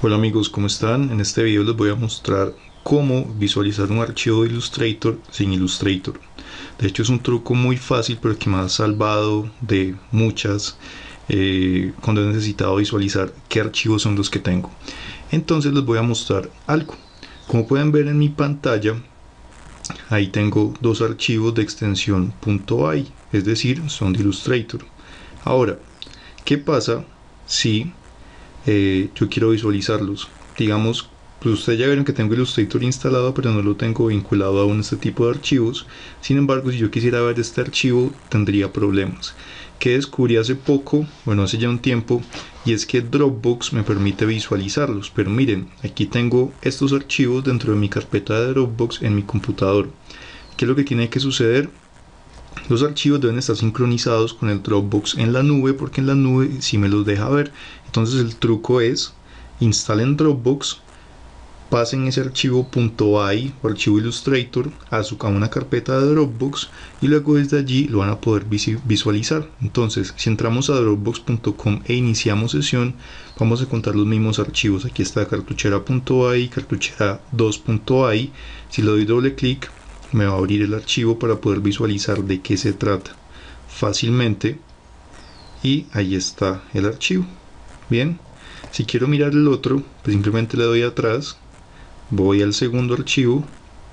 Hola amigos, ¿cómo están? En este video les voy a mostrar cómo visualizar un archivo de Illustrator sin Illustrator. De hecho es un truco muy fácil pero que me ha salvado de muchas cuando he necesitado visualizar qué archivos son los que tengo. Entonces les voy a mostrar algo. Como pueden ver en mi pantalla, ahí tengo dos archivos de extensión .ai, es decir, son de Illustrator. Ahora, ¿qué pasa si yo quiero visualizarlos? Digamos, pues ustedes ya vieron que tengo Illustrator instalado, pero no lo tengo vinculado aún a este tipo de archivos. Sin embargo, si yo quisiera ver este archivo, tendría problemas. Que descubrí hace poco, bueno, hace ya un tiempo, y es que Dropbox me permite visualizarlos. Pero miren, aquí tengo estos archivos dentro de mi carpeta de Dropbox en mi computador. ¿Qué es lo que tiene que suceder? Los archivos deben estar sincronizados con el Dropbox en la nube, porque en la nube sí me los deja ver. Entonces el truco es: instalen Dropbox, pasen ese archivo .ai o archivo Illustrator a una carpeta de Dropbox y luego desde allí lo van a poder visualizar. Entonces, si entramos a dropbox.com e iniciamos sesión, vamos a encontrar los mismos archivos. Aquí está cartuchera.ai, cartuchera2.ai. Si le doy doble clic, me va a abrir el archivo para poder visualizar de qué se trata fácilmente, y ahí está el archivo. Bien, si quiero mirar el otro, pues simplemente le doy atrás, voy al segundo archivo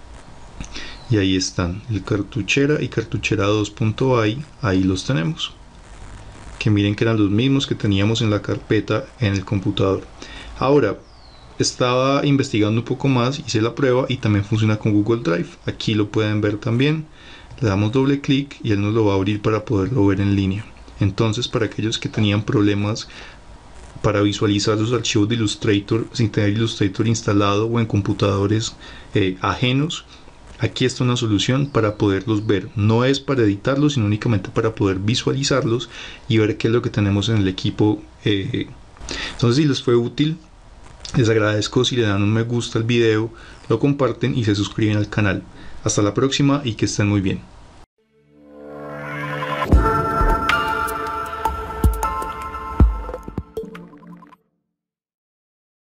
y ahí están el cartuchera y cartuchera2.ai. ahí los tenemos, que miren que eran los mismos que teníamos en la carpeta en el computador. Ahora, estaba investigando un poco más, hice la prueba y también funciona con Google Drive. Aquí lo pueden ver también. Le damos doble clic y él nos lo va a abrir para poderlo ver en línea. Entonces, para aquellos que tenían problemas para visualizar los archivos de Illustrator sin tener Illustrator instalado o en computadores ajenos, aquí está una solución para poderlos ver. No es para editarlos, sino únicamente para poder visualizarlos y ver qué es lo que tenemos en el equipo. Entonces, si les fue útil, les agradezco si le dan un me gusta al video, lo comparten y se suscriben al canal. Hasta la próxima y que estén muy bien.